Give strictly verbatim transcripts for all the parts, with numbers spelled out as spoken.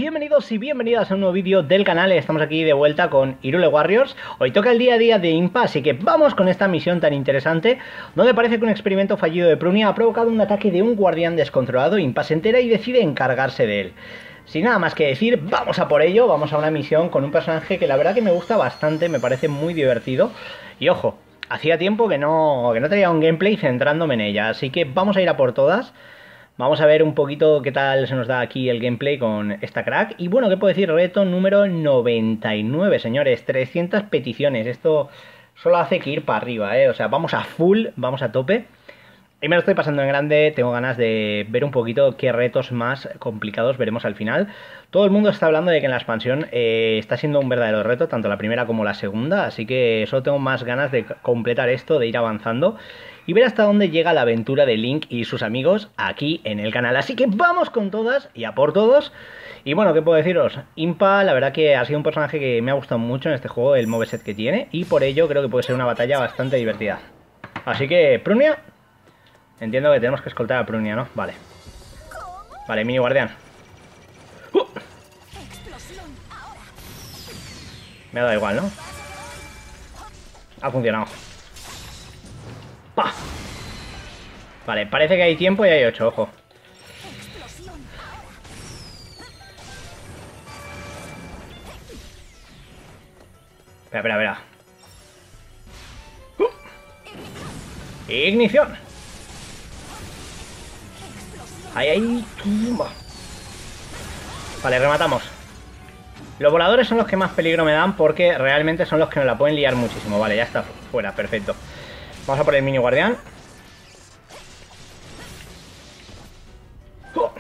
bienvenidos y bienvenidas a un nuevo vídeo del canal. Estamos aquí de vuelta con Hyrule Warriors. Hoy toca el día a día de Impa, así que vamos con esta misión tan interesante, donde parece que un experimento fallido de Prunia ha provocado un ataque de un guardián descontrolado. Impa se entera y decide encargarse de él. Sin nada más que decir, vamos a por ello. Vamos a una misión con un personaje que la verdad que me gusta bastante, me parece muy divertido. Y ojo, hacía tiempo que no, que no tenía un gameplay centrándome en ella, así que vamos a ir a por todas. Vamos a ver un poquito qué tal se nos da aquí el gameplay con esta crack. Y bueno, ¿qué puedo decir? Reto número noventa y nueve, señores. trescientas peticiones. Esto solo hace que ir para arriba, ¿eh? O sea, vamos a full, vamos a tope. Y me lo estoy pasando en grande. Tengo ganas de ver un poquito qué retos más complicados veremos al final. Todo el mundo está hablando de que en la expansión eh, está siendo un verdadero reto, tanto la primera como la segunda. Así que solo tengo más ganas de completar esto, de ir avanzando y ver hasta dónde llega la aventura de Link y sus amigos aquí en el canal. Así que vamos con todas y a por todos. Y bueno, ¿qué puedo deciros? Impa, la verdad que ha sido un personaje que me ha gustado mucho en este juego, el moveset que tiene, y por ello creo que puede ser una batalla bastante divertida. Así que, Prunia, entiendo que tenemos que escoltar a Prunia, ¿no? Vale. Vale, mini guardián. Uh. Me ha dado igual, ¿no? Ha funcionado. ¡Pah! Vale, parece que hay tiempo y hay ocho, ojo. Espera, espera, espera. Uh. Ignición. Ahí, ahí. Vale, rematamos. Los voladores son los que más peligro me dan porque realmente son los que nos la pueden liar muchísimo. Vale, ya está fuera, perfecto. Vamos a por el mini guardián. ¡Oh!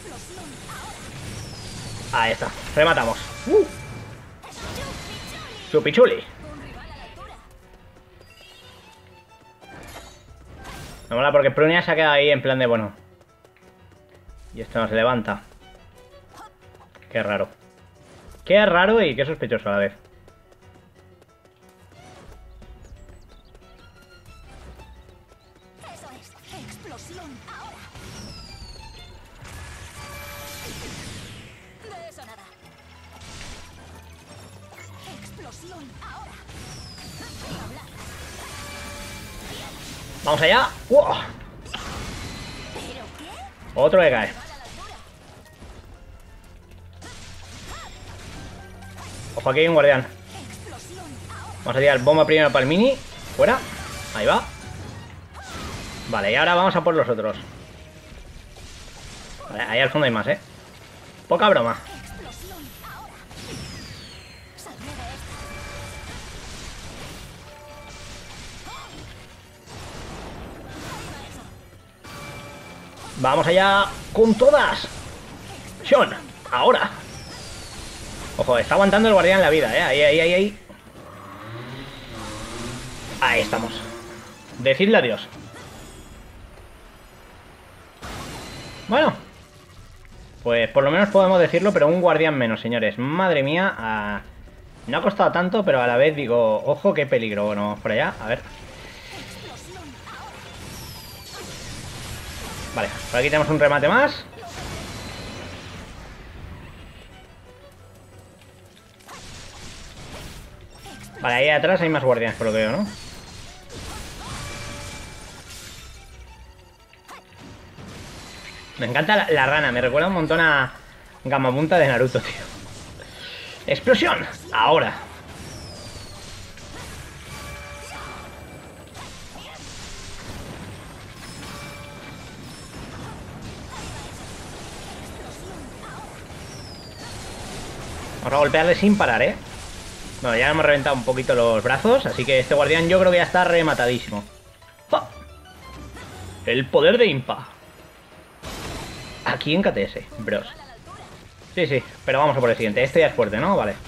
Ahí está, rematamos. ¡Uh! Chupichuli. Me mola porque Prunia se ha quedado ahí en plan de bueno. Y esto no se levanta. Qué raro. Qué raro y qué sospechoso a la vez. Vamos allá. ¡Wow! Otro que cae. Ojo, aquí hay un guardián. Vamos a tirar bomba primero para el mini. Fuera. Ahí va. Vale, y ahora vamos a por los otros. Vale, ahí al fondo hay más, ¿eh? Poca broma. Vamos allá con todas. Sean, ahora. Ojo, está aguantando el guardián la vida, ¿eh? Ahí, ahí, ahí, ahí. Ahí estamos. Decidle adiós. Bueno. Pues por lo menos podemos decirlo, pero un guardián menos, señores. Madre mía. Ah, no ha costado tanto, pero a la vez digo, ojo, qué peligro. Bueno, vamos por allá, a ver. Vale, por aquí tenemos un remate más. Vale, ahí atrás hay más guardianes, por lo que veo, ¿no? Me encanta la, la rana, me recuerda un montón a Gamabunta de Naruto, tío. ¡Explosión! Ahora. Vamos a golpearle sin parar, ¿eh? Bueno, ya hemos reventado un poquito los brazos, así que este guardián yo creo que ya está rematadísimo. ¡Oh! El poder de Impa. Aquí en K T S, bros. Sí, sí, pero vamos a por el siguiente. Este ya es fuerte, ¿no? Vale.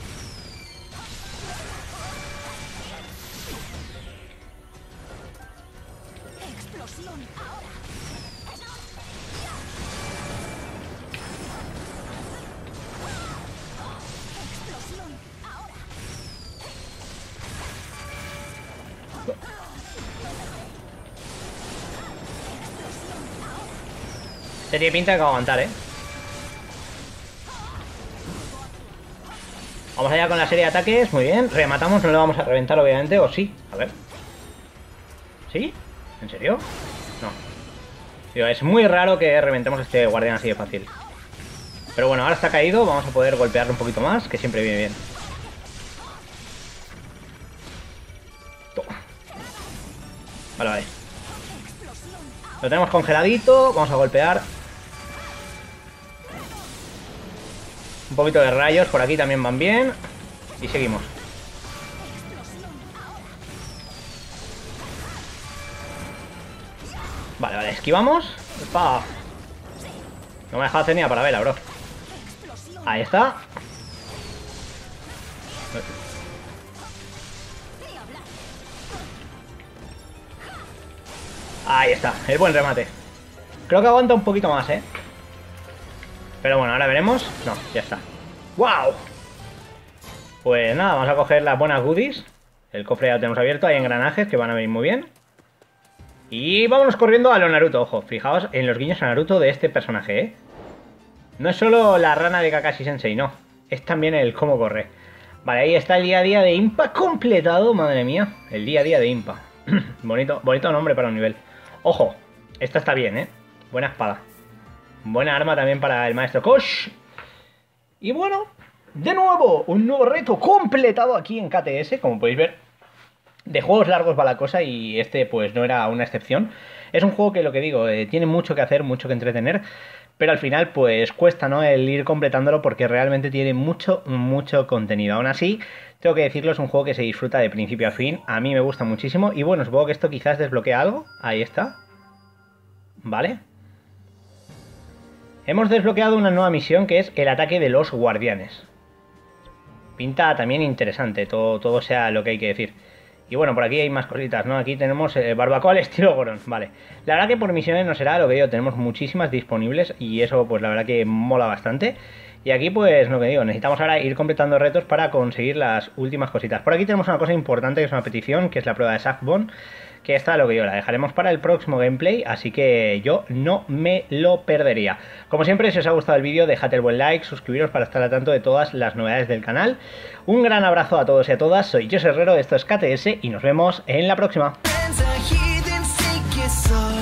Este tiene pinta de que va a aguantar, ¿eh? Vamos allá con la serie de ataques, muy bien. Rematamos, no le vamos a reventar obviamente, o sí, a ver. ¿Sí? ¿En serio? No. Tío, es muy raro que reventemos este guardián así de fácil. Pero bueno, ahora está caído, vamos a poder golpearlo un poquito más, que siempre viene bien. Toma. Vale, vale. Lo tenemos congeladito, vamos a golpear. Un poquito de rayos, por aquí también van bien. Y seguimos. Vale, vale, esquivamos. ¡Opa! No me ha dejado hacer ni a para vela, bro. Ahí está. Ahí está, el buen remate. Creo que aguanta un poquito más, ¿eh? Pero bueno, ahora veremos. No, ya está. ¡Wow! Pues nada, vamos a coger las buenas goodies. El cofre ya lo tenemos abierto, hay engranajes que van a venir muy bien. Y vámonos corriendo a lo Naruto, ojo. Fijaos en los guiños a Naruto de este personaje, ¿eh? No es solo la rana de Kakashi Sensei, no. Es también el cómo corre. Vale, ahí está el día a día de Impa completado, madre mía. El día a día de Impa. bonito, bonito nombre para un nivel. Ojo, esta está bien, ¿eh? Buena espada. Buena arma también para el maestro Kosh. Y bueno, de nuevo, un nuevo reto completado aquí en K T S, como podéis ver. De juegos largos va la cosa y este pues no era una excepción. Es un juego que, lo que digo, eh, tiene mucho que hacer, mucho que entretener, pero al final pues cuesta, ¿no?, el ir completándolo porque realmente tiene mucho, mucho contenido. Aún así, tengo que decirlo, es un juego que se disfruta de principio a fin. A mí me gusta muchísimo y bueno, supongo que esto quizás desbloquea algo. Ahí está. Vale. Hemos desbloqueado una nueva misión que es el ataque de los guardianes. Pinta también interesante, todo, todo sea lo que hay que decir. Y bueno, por aquí hay más cositas, ¿no? Aquí tenemos eh, barbacoa al estilo Goron, vale. La verdad que por misiones no será, lo que digo, tenemos muchísimas disponibles y eso pues la verdad que mola bastante. Y aquí pues lo que digo, necesitamos ahora ir completando retos para conseguir las últimas cositas. Por aquí tenemos una cosa importante que es una petición, que es la prueba de Sackbone, que esta lo que yo la dejaremos para el próximo gameplay, así que yo no me lo perdería. Como siempre, si os ha gustado el vídeo, dejad el buen like, suscribiros para estar al tanto de todas las novedades del canal. Un gran abrazo a todos y a todas, soy José Herrero, esto es K T S y nos vemos en la próxima.